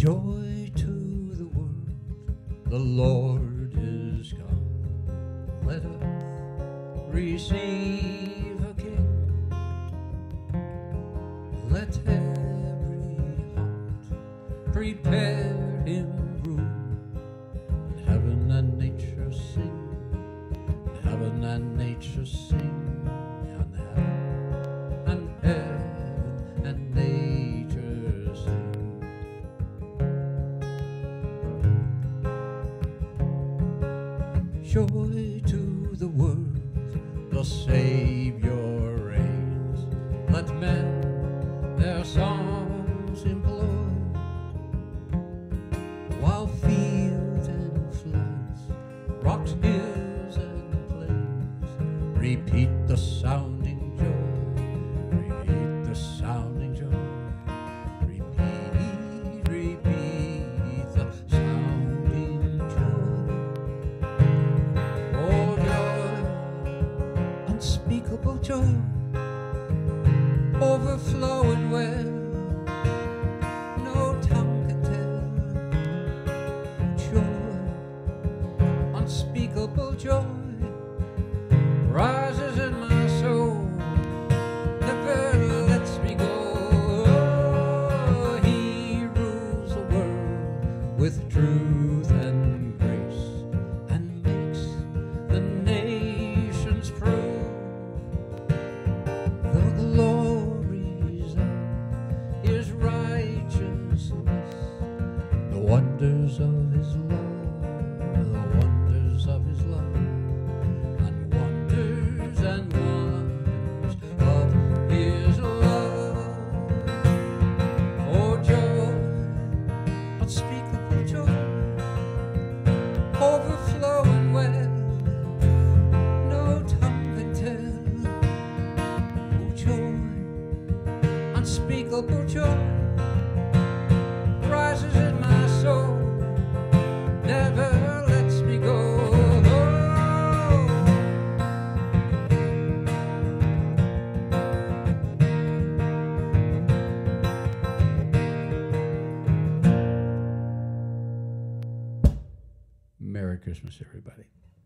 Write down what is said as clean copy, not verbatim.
Joy to the world, the Lord is come. Let us receive a King. Let every heart prepare him room. And heaven and nature sing, and heaven and nature sing, and heaven and nature sing. Joy to the world, the Savior reigns. Let men their songs employ, while fields and floods, rocks, hills and plains repeat the sounding joy, repeat the sounding joy. Repeat the sounding joy. Oh, joy, unspeakable joy, overflowing well, no tongue can tell. Joy, unspeakable joy, rises in my soul, never lets me go. Oh, he rules the world with truth and grace, and makes the nations prove the glories of his righteousness, the wonders of his love, the wonders of his love, and wonders of his love. Oh, joy, unspeakable joy, overflowing well, no tongue can tell. Oh, joy, unspeakable joy, rises in my soul, never lets me go. Merry Christmas, everybody.